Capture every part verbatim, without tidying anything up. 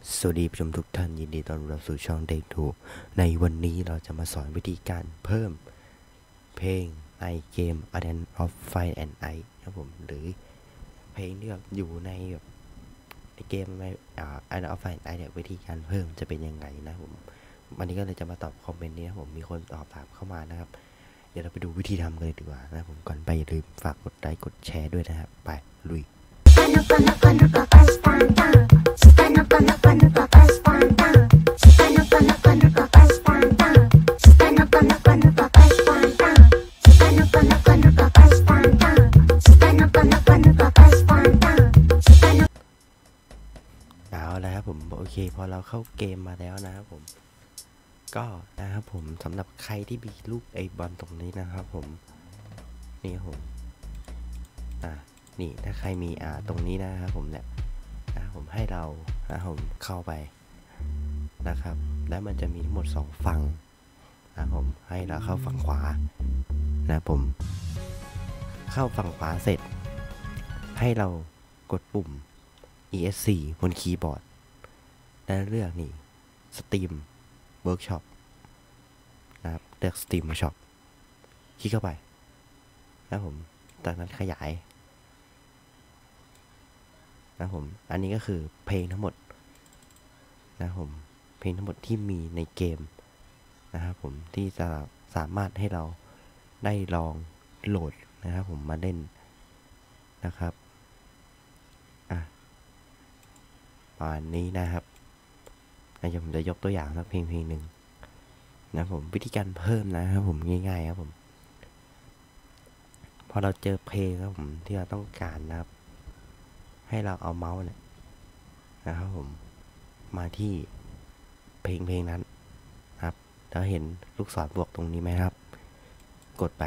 สวัสดีผู้ชมทุกท่านยินดีต้อนรับสู่ช่องเด็กถูกในวันนี้เราจะมาสอนวิธีการเพิ่มเพลงในเกม Arena of Fire and Ice ครับผมหรือเพลงที่แบบอยู่ในแบบในเกมในอ่า Arena of Fire and Ice เนี่ยวิธีการเพิ่มจะเป็นยังไงนะผมวันนี้ก็เลยจะมาตอบคอมเมนต์นี้นะผมมีคนตอบถามเข้ามานะครับเดี๋ยวเราไปดูวิธีทำกันเลยดีกว่านะผมก่อนไปอย่าลืมฝากกดไลค์กดแชร์ด้วยนะครับไปลุยเอาแล้วครับผมโอเคพอเราเข้าเกมมาแล้วนะครับผมก็นะครับผมสำหรับใครที่มีลูกไอบอลตรงนี้นะครับผมนี่ผมอ่านี่ถ้าใครมีอ่าตรงนี้นะครับผมเนี่ยนะผมให้เรานะผมเข้าไปนะครับแล้วมันจะมีทั้งหมดสองฝั่งนะผมให้เราเข้าฝั่งขวานะผมเข้าฝั่งขวาเสร็จให้เรากดปุ่ม อี เอส ซี บนคีย์บอร์ดแล้วเลือกนี่ Steam Workshop นะครับเลือก Steam Workshop คลิกเข้าไปนะผมจากนั้นขยายนะผมอันนี้ก็คือเพลงทั้งหมดนะผมเพลงทั้งหมดที่มีในเกมนะครับผมที่จะสามารถให้เราได้ลองโหลดนะครับผมมาเล่นนะครับอ่ะประมาณนี้นะครับเดี๋ยวผมจะยกตัวอย่างสักเพลงเพลงหนึ่งนะผมวิธีการเพิ่มนะครับผมง่ายๆครับผมพอเราเจอเพลงครับผมที่เราต้องการนะครับให้เราเอาเมาส์เนี่ยนะครับผมมาที่เพลงเพลงนั้นครับแล้วเห็นลูกศรบวกตรงนี้ไหมครับกดไป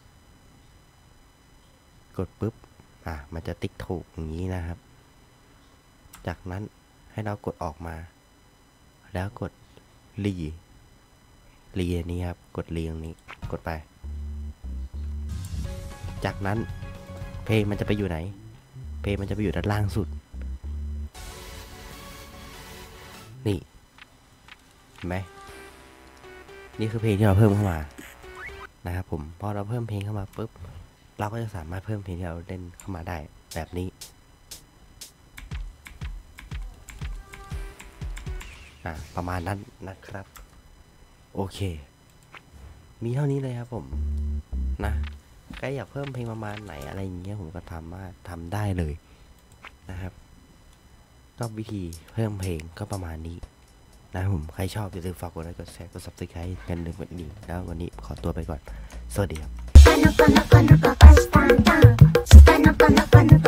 กดปุ๊บอ่ะมันจะติ๊กถูกอย่างนี้นะครับจากนั้นให้เรากดออกมาแล้วกดรีรีนี้ครับกดรีตรงนี้กดไปจากนั้นเพลงมันจะไปอยู่ไหนเพลงมันจะไปอยู่ด้านล่างสุดนี่เห็นไหมนี่คือเพลงที่เราเพิ่มเข้ามานะครับผมพอเราเพิ่มเพลงเข้ามาปุ๊บเราก็จะสามารถเพิ่มเพลงที่เราเล่นเข้ามาได้แบบนี้อ่าประมาณนั้นนะครับโอเคมีเท่านี้เลยครับผมนะใครอยากเพิ่มเพลงประมาณไหนอะไรอย่างเงี้ยผมก็ทำว่าทำได้เลยนะครับก็วิธีเพิ่มเพลงก็ประมาณนี้นะผมใครชอบอย่าลืมฝากกดไลค์กดแชร์กด ซับสไครบ์ กันหนึ่งวันนี้แล้ววันนี้ขอตัวไปก่อนสวัสดีครับ